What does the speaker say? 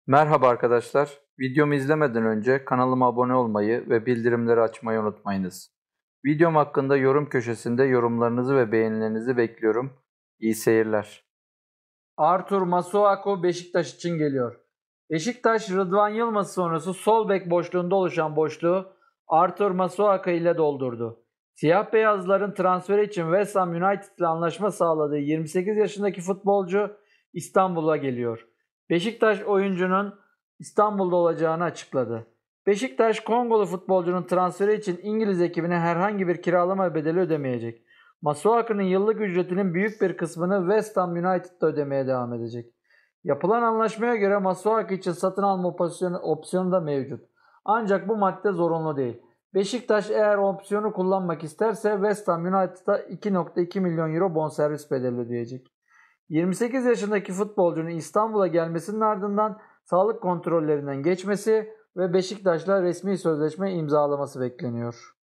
Merhaba arkadaşlar. Videomu izlemeden önce kanalıma abone olmayı ve bildirimleri açmayı unutmayınız. Videom hakkında yorum köşesinde yorumlarınızı ve beğenilerinizi bekliyorum. İyi seyirler. Artur Masuaku Beşiktaş için geliyor. Beşiktaş, Rıdvan Yılmaz sonrası sol bek boşluğunda oluşan boşluğu Artur Masuaku ile doldurdu. Siyah beyazların transferi için West Ham United ile anlaşma sağladığı 28 yaşındaki futbolcu İstanbul'a geliyor. Beşiktaş oyuncunun İstanbul'da olacağını açıkladı. Beşiktaş, Kongolu futbolcunun transferi için İngiliz ekibine herhangi bir kiralama bedeli ödemeyecek. Masuaku'nun yıllık ücretinin büyük bir kısmını West Ham United'da ödemeye devam edecek. Yapılan anlaşmaya göre Masuaku için satın alma opsiyonu da mevcut. Ancak bu madde zorunlu değil. Beşiktaş eğer opsiyonu kullanmak isterse West Ham United'a 2,2 milyon euro bonservis bedeli ödeyecek. 28 yaşındaki futbolcunun İstanbul'a gelmesinin ardından sağlık kontrollerinden geçmesi ve Beşiktaş'la resmi sözleşme imzalaması bekleniyor.